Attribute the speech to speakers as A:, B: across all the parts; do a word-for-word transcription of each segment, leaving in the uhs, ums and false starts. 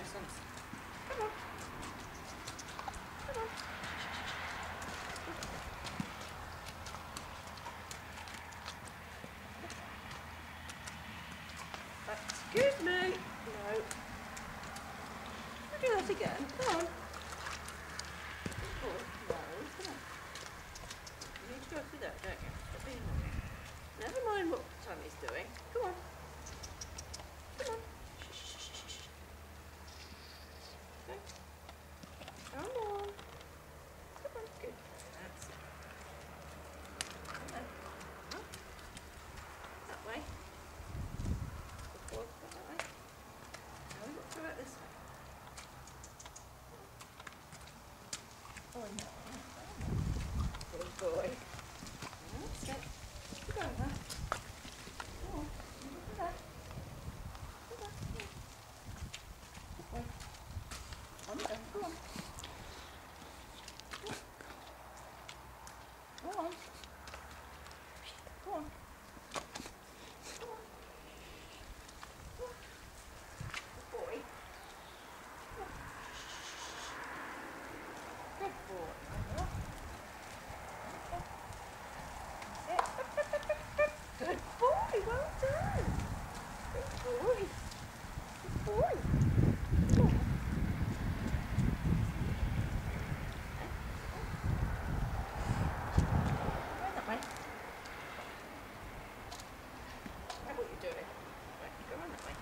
A: nuisance. Come on. Come on. Excuse me. No. We'll do that again. Come on. Oh, no. Come on. You need to go through that, don't you? Stop being annoying. Never mind what Tammy's doing. Come on. Come on. Shh, shh, shh, shh, shh. Okay. Come on. Come on. Good. That's it. Come on. Huh? That way. Before, that way. Now we've got to go out this way. Oh no. Good boy. That's it. Keep going, huh? Come on. Look at that. Look at that. Good boy. On you go. Go on. Go on. Go on. Go on. Go on. Good boy. Good boy. Good boy, well done. Good boy. Good boy. Come on. Go that way. Know what you're doing. Right, go on that way.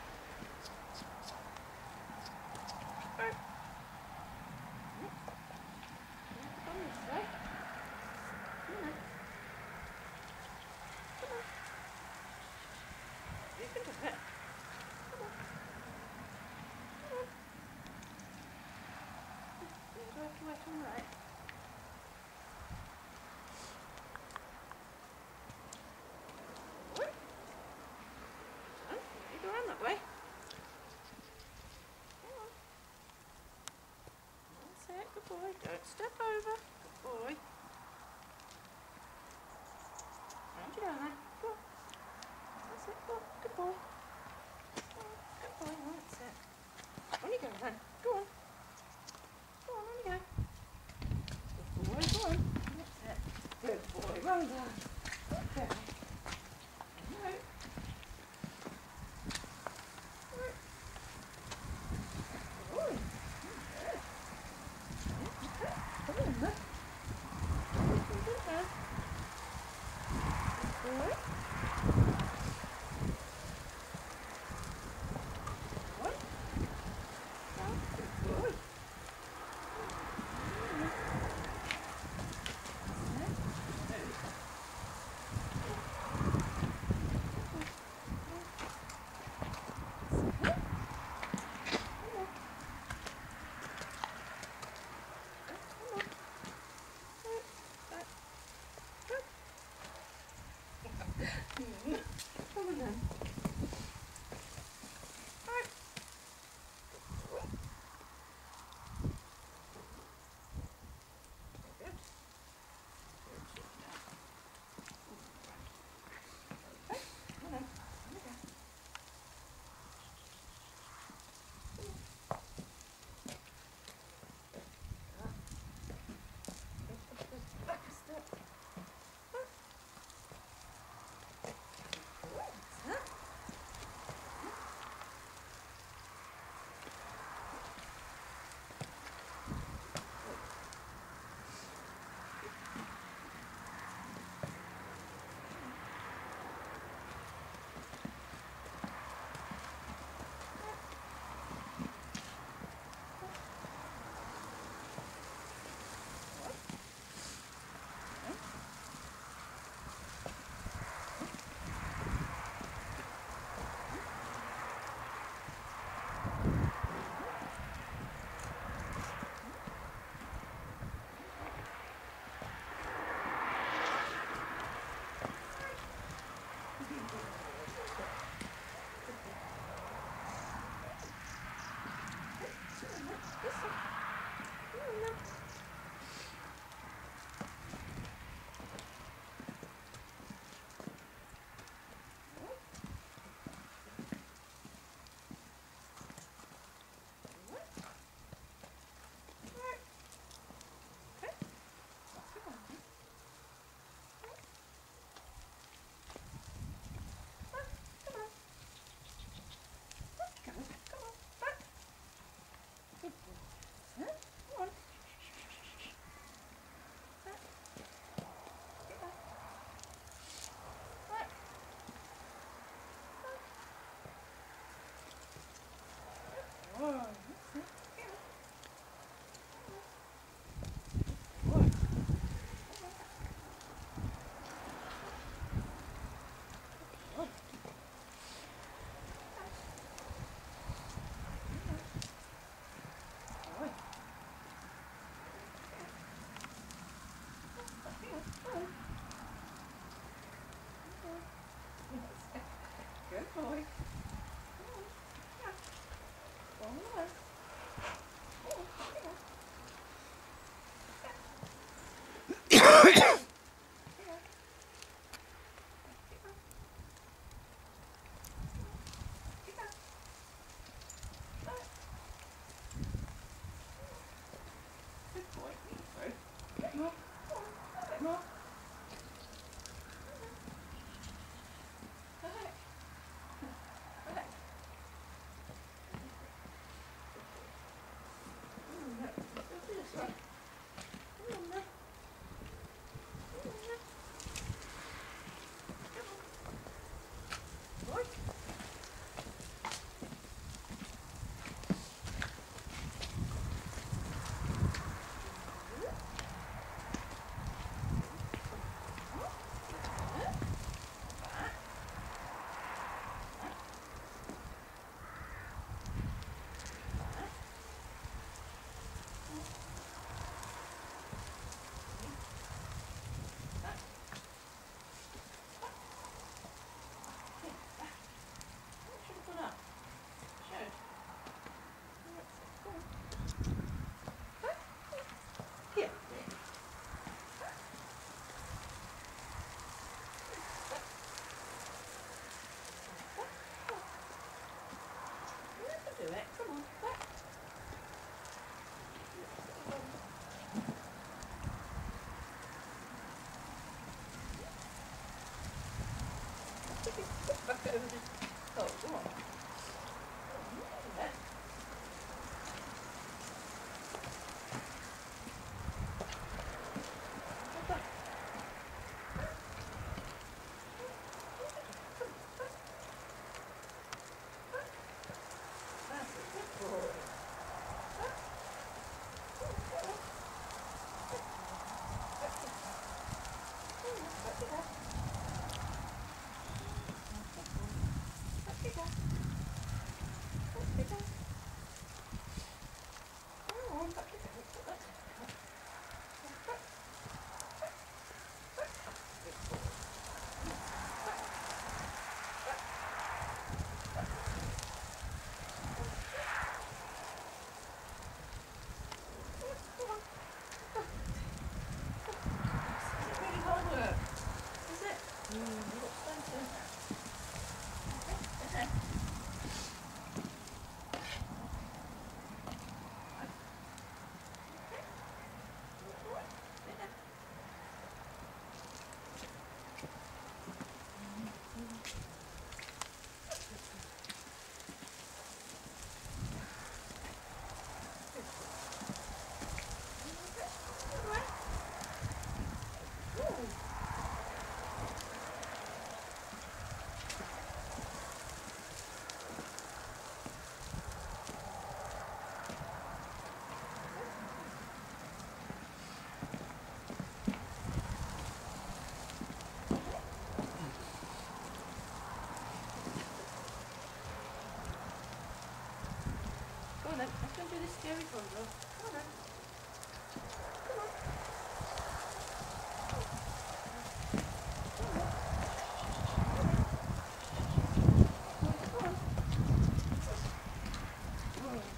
A: Right. Come on this way. Come on. Come on. You can do it. Come on. Come on. You go left to right and right. Good. Done. You go around that way. Come on. That's it. Good boy. Don't step over. Good boy. Round you down there. Go on. That's it. Go on. Good boy. Go on. Good boy. That's it. On you go then. Go on. Go on. On you go. Good boy. Go on. That's it. Good boy. Well done. Okay. Right. Right. Good boy. Good. Okay. Come on then. Good then. Good boy. bit more. Come on, a bit more. Perfect. Perfect. Mm, look, let's go through this one. Come on now. Come on now. Come on. Right. Do it. Come on, back. Back over the oh, go on. Yeah. Come on then, let's go and do this scary contour. Come on then. Come on. Come on. Come on.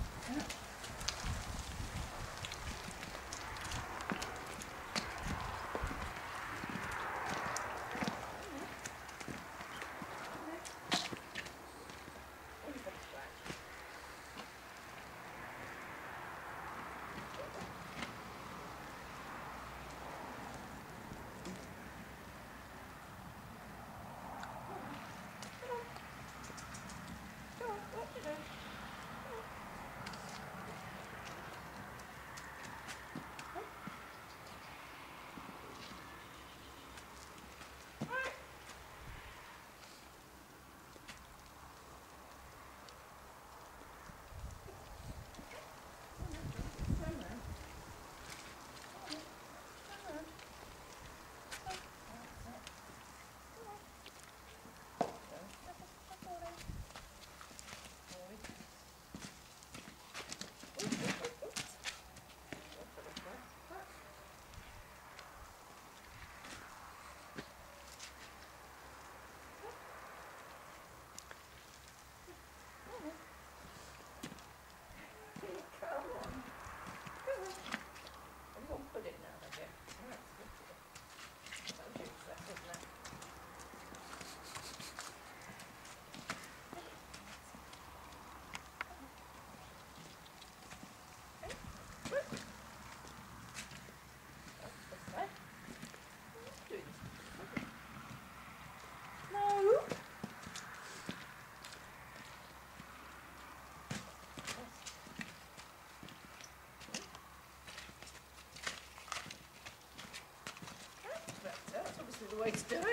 A: the way to do it.